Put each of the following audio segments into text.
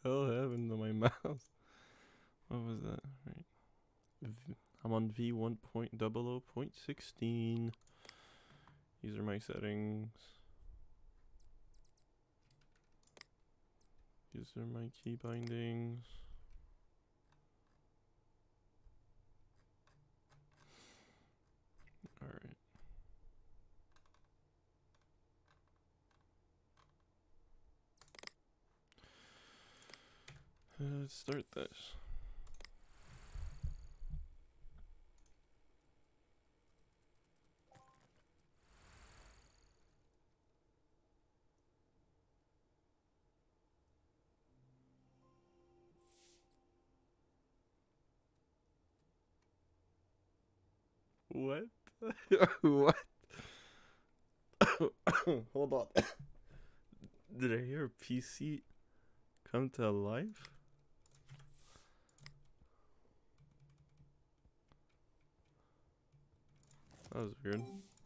hell happened to my mouse? What was that? Right. I'm on V1.00.16. These are my settings. These are my key bindings. All right. Let's start this. What? What? Hold on. Did I hear a PC come to life? That was weird.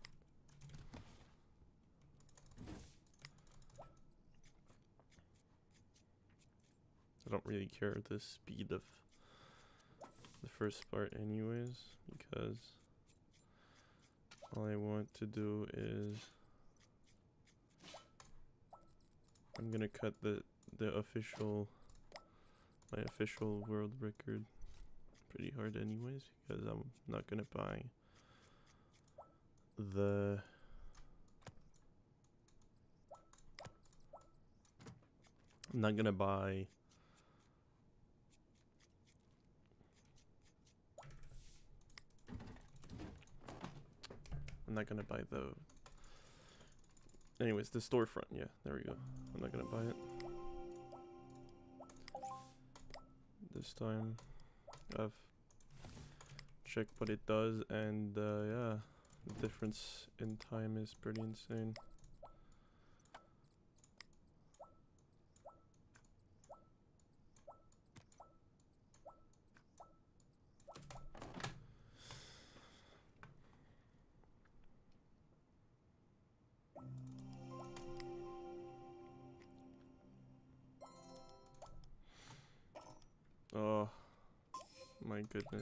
I don't really care the speed of the first part anyways, because all I want to do is I'm gonna cut the official my official world record pretty hard anyways, because I'm not gonna buy the I'm not gonna buy the anyways, the storefront. Yeah, there we go. I'm not gonna buy it this time. I've checked what it does, and yeah, the difference in time is pretty insane. Oh my goodness.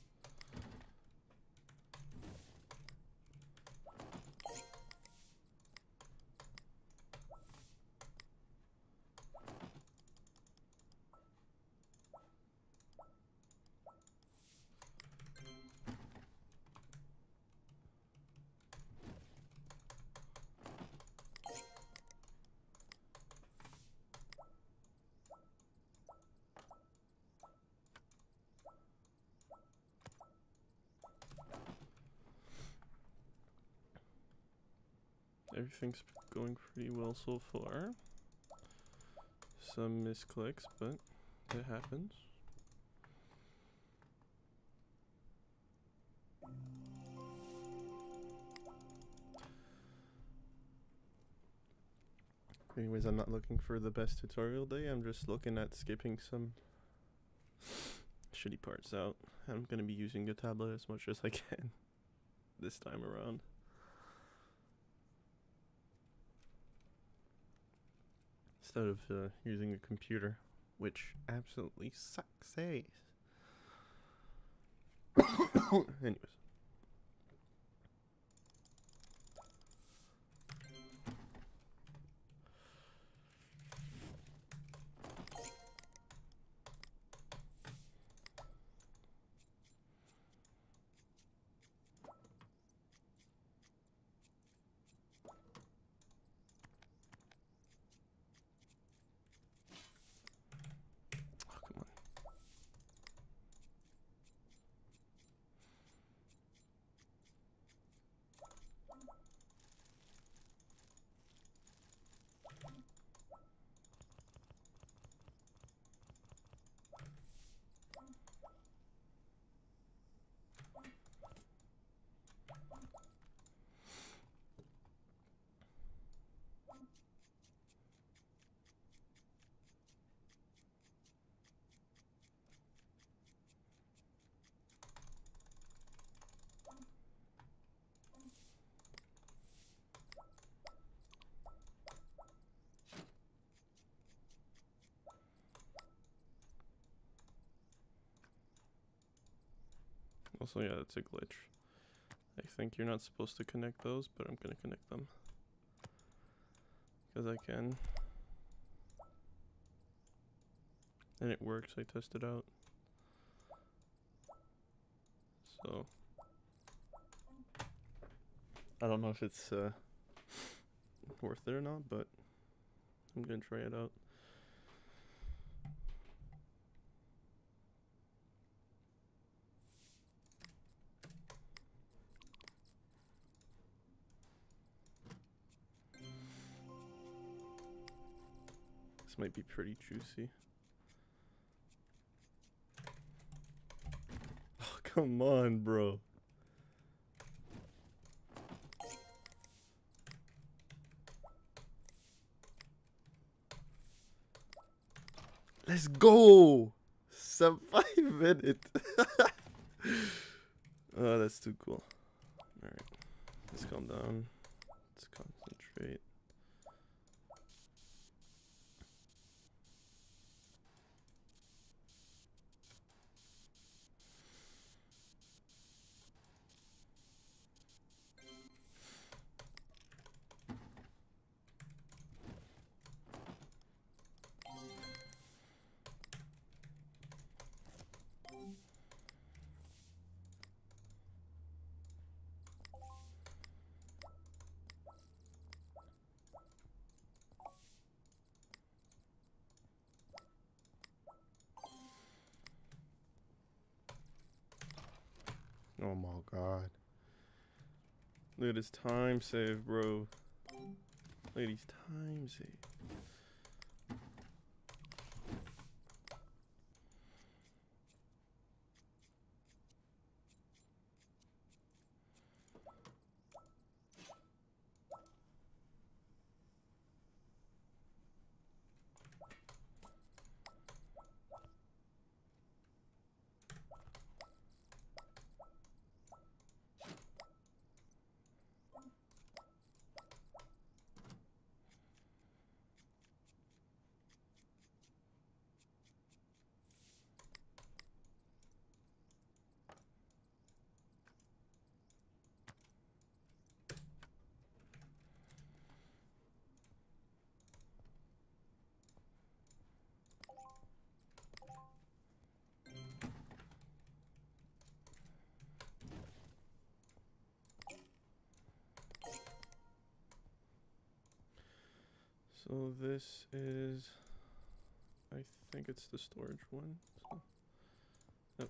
Everything's going pretty well so far. Some misclicks, but it happens. Anyways, I'm not looking for the best tutorial day. I'm just looking at skipping some shitty parts out. I'm gonna be using the tablet as much as I can this time around. Instead of using a computer, which absolutely sucks. Anyways. Also, yeah, that's a glitch. I think you're not supposed to connect those, but I'm gonna connect them. Because I can. And it works, I tested out. So I don't know if it's worth it or not, but I'm gonna try it out. This might be pretty juicy. Oh, come on, bro. Let's go! Survive it! Oh, that's too cool. Alright, let's calm down. Let's concentrate. Oh my god. Look at this time save, bro. Look at these time save. So this is, I think it's the storage one. So, yep.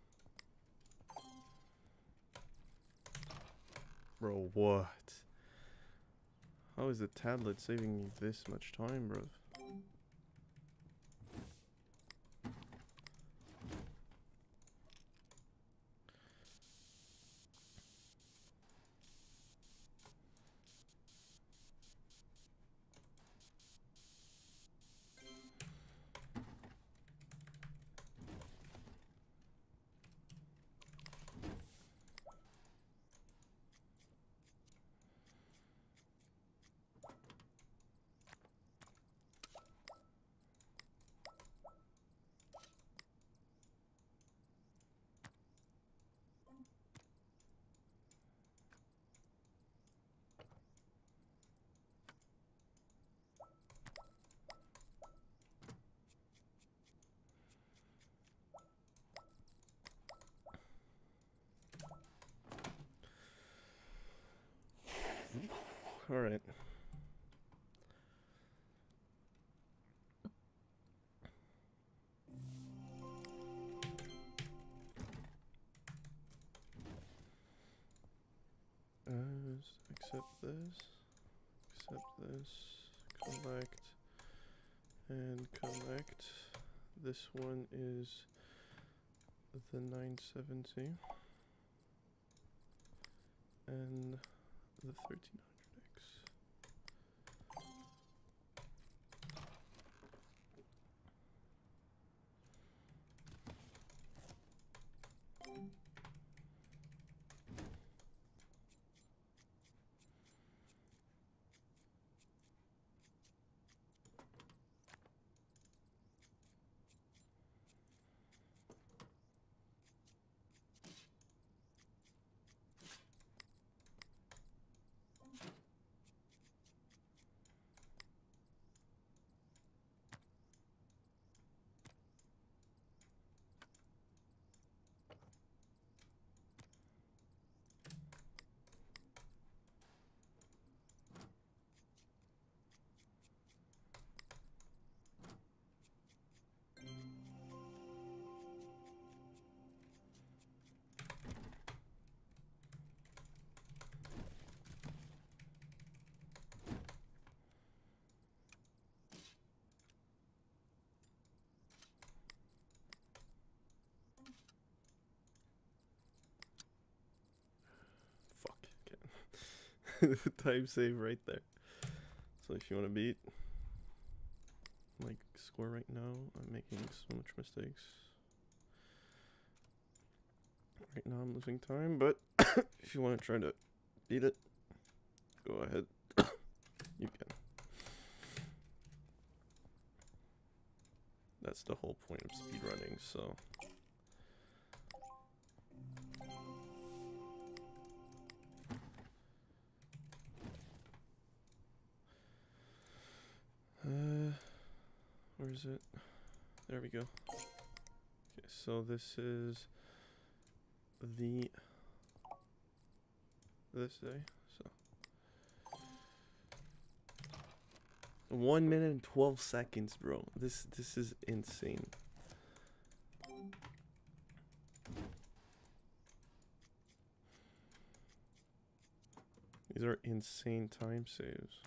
Bro, what? How is the tablet saving me this much time, bro? All right. Accept this, collect, and collect. This one is the 970 and the 1300X. Time save right there. So if you want to beat like score right now, I'm making so much mistakes. Right now I'm losing time, but if you want to try to beat it, go ahead. You can. That's the whole point of speedrunning, so. Where is it? There we go. Okay, so this is this day, so 1 minute and 12 seconds, bro. This is insane. These are insane time saves.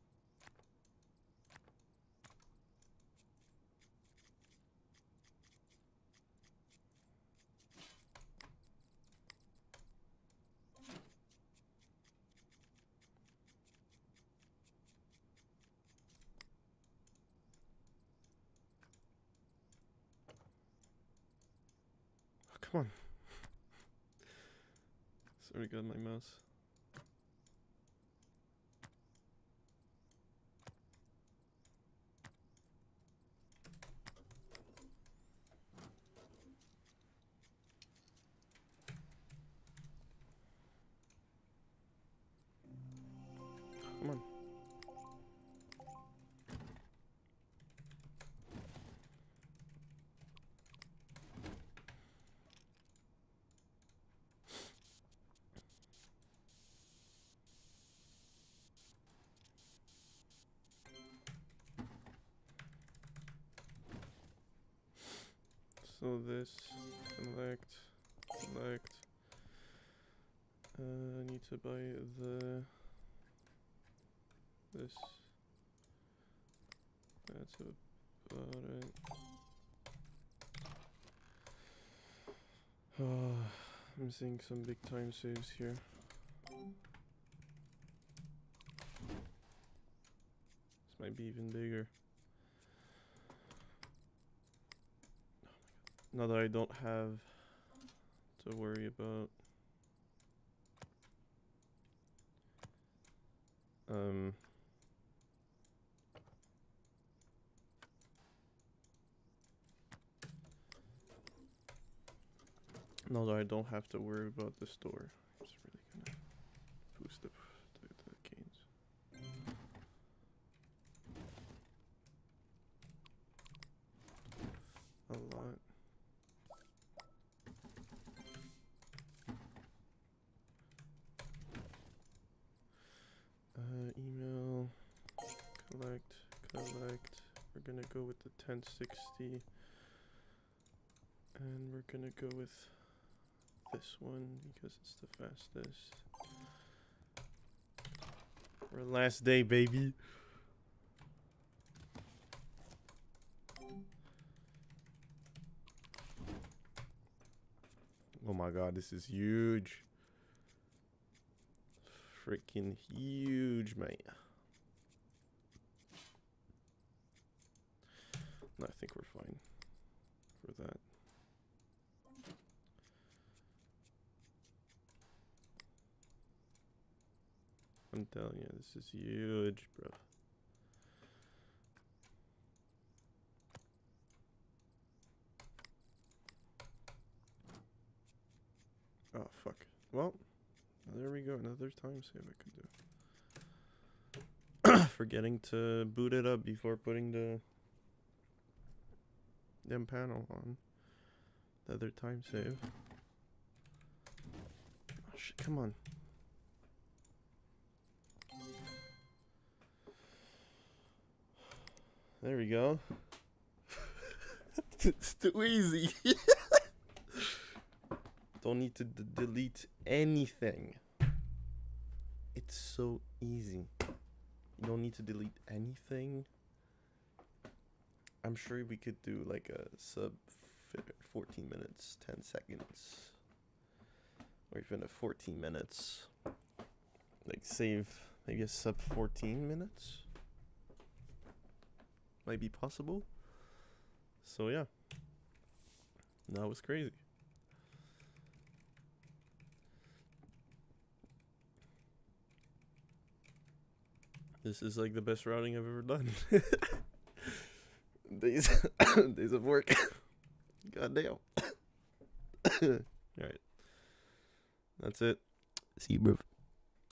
Come on. Sorry, got my mouse. Come on. So this, select. I need to buy this. That's about it. I'm seeing some big time saves here. This might be even bigger. Now that I don't have to worry about now that I don't have to worry about the store. It's really gonna boost the gains. A lot. Email, collect. We're gonna go with the 1060, and we're gonna go with this one because it's the fastest. Our last day, baby. Oh my god, this is huge. Freaking huge, mate. No, I think we're fine for that. I'm telling you, this is huge, bro. Oh, fuck. Well, there we go. Another time save I could do. Forgetting to boot it up before putting the panel on. The other time save. Oh, shit, come on. There we go. It's too easy. Don't need to delete anything. It's so easy. You don't need to delete anything. I'm sure we could do like a sub 14 minutes, 10 seconds. Or even a 14 minutes. like save maybe a sub 14 minutes. Might be possible. So yeah, that was crazy. This is like the best routing I've ever done. days days of work. Goddamn. Alright. That's it. See you, bro.